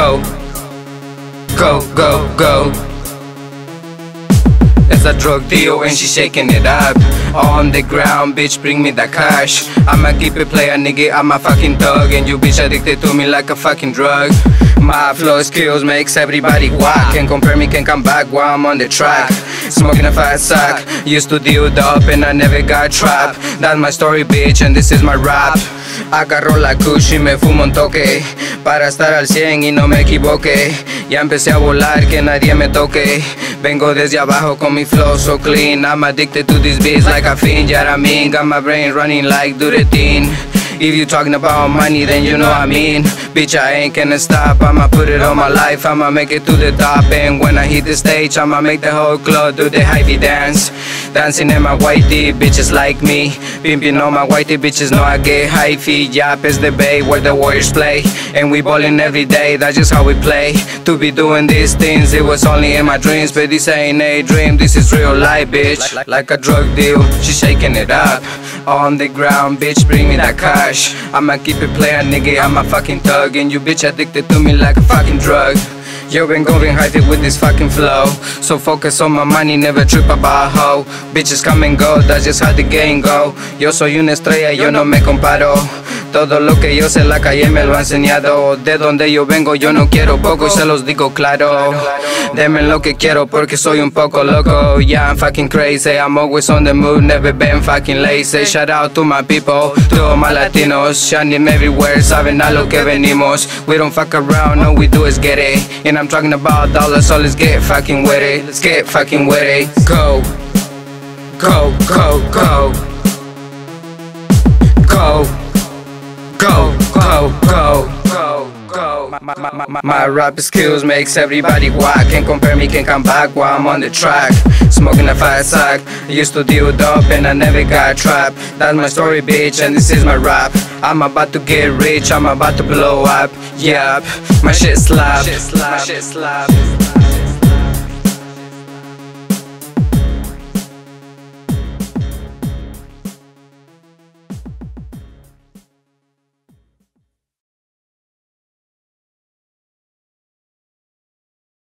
go, go, go, go. It's a drug deal and she shaking it up. On the ground, bitch, bring me that cash. I'ma keep it player, nigga, I'm a fucking thug. And you bitch addicted to me like a fucking drug. My flow skills makes everybody whack. Can't compare me, can't come back while I'm on the track. Smoking a fat sack, used to deal up and I never got trapped. That's my story, bitch, and this is my rap. Agarro la kush y me fumo un toque para estar al 100 y no me equivoque. Ya empecé a volar, que nadie me toque. Vengo desde abajo con mi flow so clean. I'm addicted to this beats like a fiend, yeah, I mean. Got my brain running like do the thing. If you talking about money, then you know I mean. Bitch, I ain't gonna stop, I'ma put it on my life. I'ma make it to the top, and when I hit the stage, I'ma make the whole club do the hypey dance. Dancing in my whitey, bitches like me. Pimping on my whitey, bitches know I get hyphy. Yap is the bay where the Warriors play, and we ballin' every day, that's just how we play. To be doing these things, it was only in my dreams. But this ain't a dream, this is real life, bitch. Like a drug deal, she shaking it up. On the ground, bitch, bring me that cash. I'ma keep it player, nigga, I'm a fucking thug. And you bitch addicted to me like a fucking drug. Yo, been going hyped with this fucking flow. So focus on my money, never trip about hoe. Bitches come and go, that's just how the game go. Yo soy una estrella, yo no me comparo. Todo lo que yo sé la calle me lo ha enseñado. De donde yo vengo yo no quiero poco y se los digo claro. Denme lo que quiero porque soy un poco loco. Yeah, I'm fucking crazy, I'm always on the move, never been fucking lazy. Shout out to my people, to all my Latinos. Shining everywhere, saben a lo que venimos. We don't fuck around, all we do is get it. And I'm talking about dollars, so let's get fucking with it. Let's get fucking with it. Go, go, go, go. Go, go, go, go, go, go. My rap skills makes everybody whack. Can't compare me, can't come back while I'm on the track. Smoking a fat sack, used to deal dope and I never got trapped. That's my story, bitch, and this is my rap. I'm about to get rich, I'm about to blow up. Yep, my shit slap. My shit slap.